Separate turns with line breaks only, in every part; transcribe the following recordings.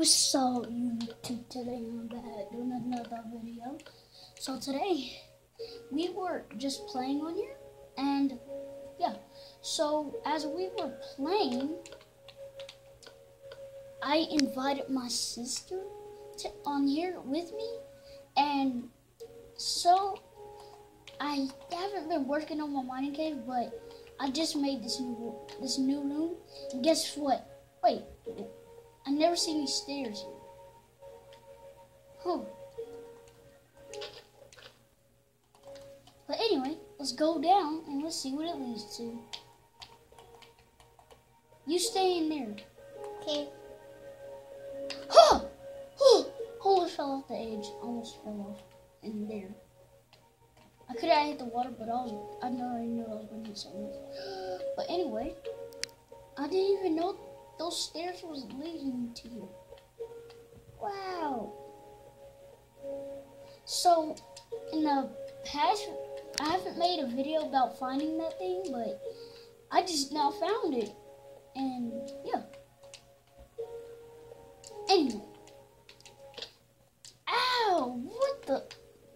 What's up, YouTube? Today I'm back doing another video. So today we were just playing on here, and yeah. So as we were playing, I invited my sister on here with me, and so I haven't been working on my mining cave, but I just made this new room. And guess what? Wait. I never see any stairs here. Huh. But anyway, let's go down and let's see what it leads to. You stay in there.
Okay.
Huh! Huh! Almost fell off the edge. Almost fell off in there. I could have hit the water, but I already knew I was going to hit something else. But anyway, I didn't even know those stairs was leading to you. Wow. So, in the past, I haven't made a video about finding that thing, but I just now found it. And, yeah. Anyway. Ow! What the?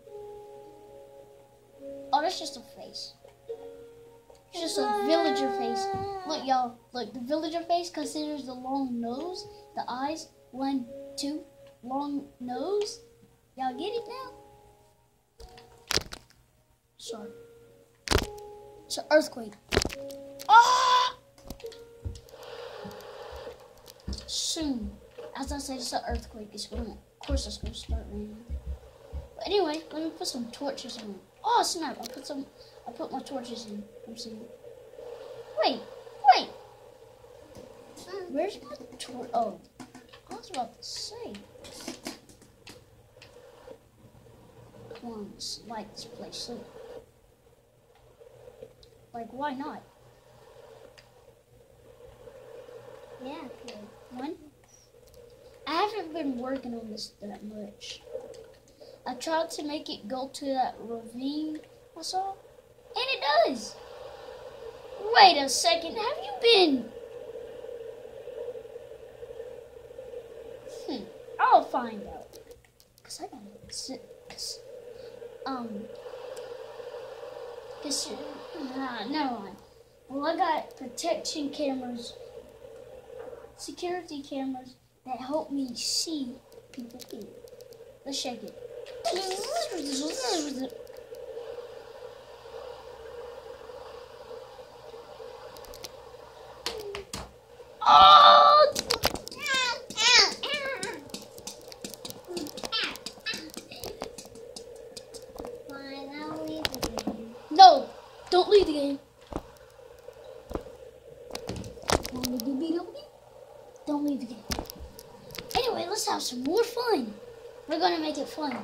Oh, that's just a face. It's just a villager face. Look, y'all. Look, the villager face considers the long nose, the eyes, 1, 2, long nose. Y'all get it now? Sorry. It's an earthquake. Ah! Soon. As I said, it's an earthquake. Of course, it's going to start raining. But anyway, let me put some torches on. Oh, snap. I put my torches in. I'm seeing. Wait. Where's my torch? Oh, I was about to say. Come on, let's light this place up. Like, why not?
Yeah, okay.
One. I haven't been working on this that much. I tried to make it go to that ravine I saw, and it does. Wait a second, have you been? I'll find out. Cause I gotta sit. Never mind. Well, I got protection cameras, security cameras that help me see people here. Let's shake it. Oh!
Fine, I'll leave the game.
No, don't leave the game. Don't leave the game. Anyway, let's have some more fun. We're gonna make it fun.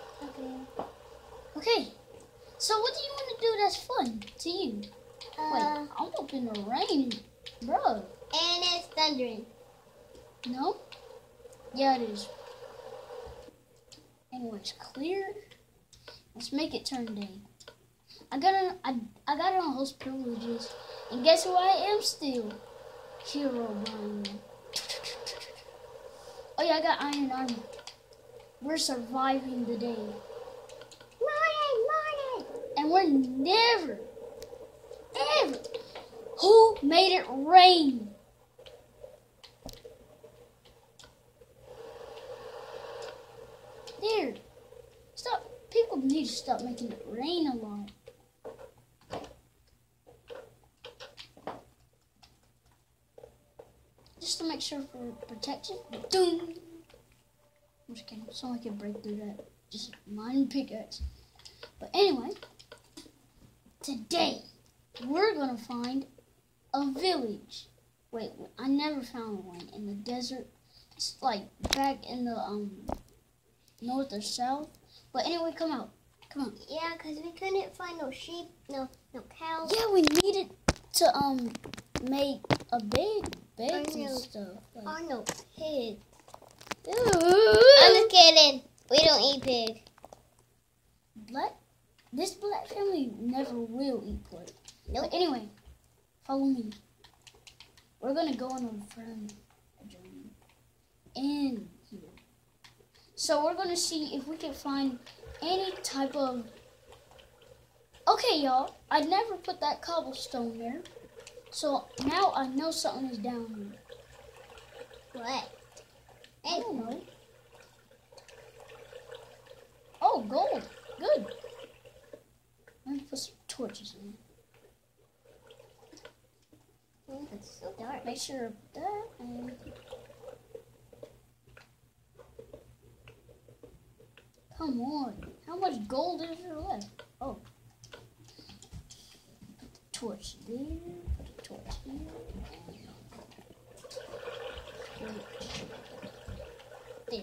Okay. So what do you want to do that's fun to you? Wait, I'm up in the rain, bro.
And it's thundering.
No? Yeah, it is. Anyway, it's clear. Let's make it turn day. I got it on host privileges, and guess who I am still? Hero Brian. Oh yeah, I got iron armor. We're surviving the day.
Morning!
And we're never, ever. Who made it rain? There. Stop. People need to stop making it rain a lot. Just to make sure for protection. Doom. I'm just kidding. Someone can break through that. Just mine pickaxe. But anyway, today we're gonna find a village. Wait, I never found one in the desert. It's like back in the north or south. But anyway, come out. Come on.
Yeah, because we couldn't find no sheep, no cows.
Yeah, we needed to make a bed and stuff.
Or no pig.
Ooh.
I'm just kidding. We don't eat pig.
This black family never will eat pork.
Nope.
But anyway, follow me. We're gonna go on a friend journey. And So we're gonna see if we can find any type of. Okay, y'all. I never put that cobblestone there, so now I know something is down here.
What?
I don't know. Oh, gold. Good. Let me put some torches in.
It's so dark.
Make sure of that and. Come on. How much gold is there left? Oh. Put the torch there. Put the torch here. There.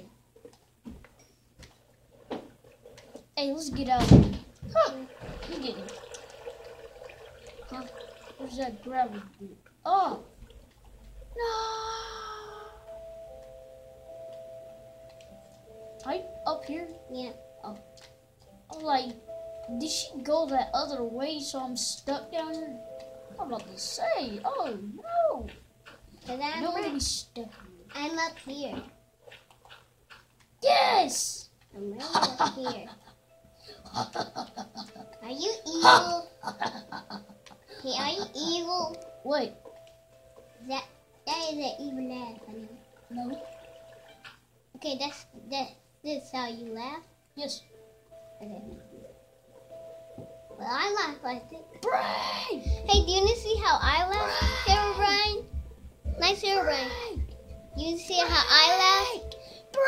Hey, let's get out of here. Huh. You get it. Huh? Where's that gravity do? Oh. No. Right up here?
Yeah.
Oh. I'm like, did she go that other way so I'm stuck down here? I'm about to say, oh no.
Cause
I don't want to be stuck here.
I'm up here.
Yes!
I'm right up here. Are you evil? Hey, are you evil?
Wait,
That is an evil laugh, honey.
no.
Okay, this is how you laugh.
Yes.
Okay. Well, I laugh like this.
Brain!
Hey, do you see how I laugh, Sarah Brian? Nice Sarah Brian. You see how I laugh?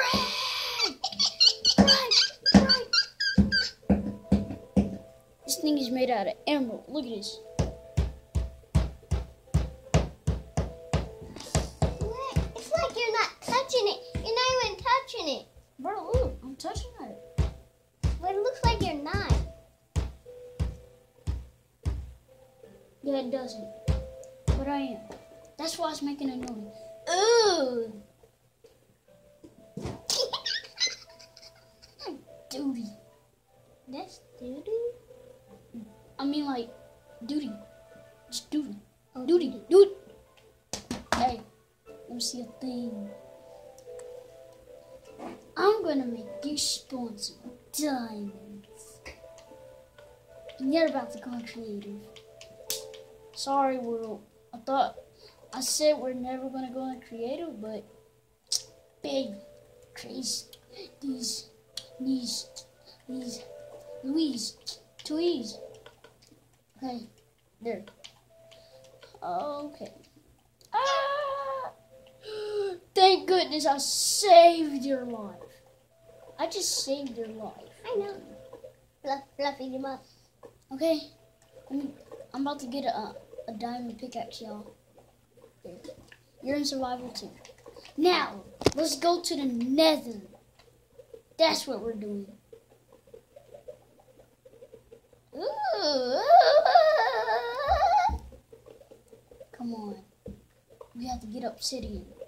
This thing is made out of emerald. Look at this.
It's like you're not touching it. You're not even touching it.
Bro, look, I'm touching it.
But it looks like you're not.
Yeah, it doesn't. But I am. That's why it's making a noise. Ooh. Duty.
That's doo-doo?
I mean, like, duty. Just duty.
Oh,
Duty. Duty. Hey, let me see a thing. I'm gonna make you spawn some diamonds. And you're about to go creative. Sorry, world. I said we're never gonna go in creative, but big, crazy, these, Louise, tweeze. Okay, there. Okay. Ah! Thank goodness I saved your life. I just saved your life.
I know. Fluffy them up.
Okay, I'm about to get a diamond pickaxe, y'all. There. You're in survival too. Now, let's go to the nether. That's what we're doing. Ooh. Come on. We have to get obsidian.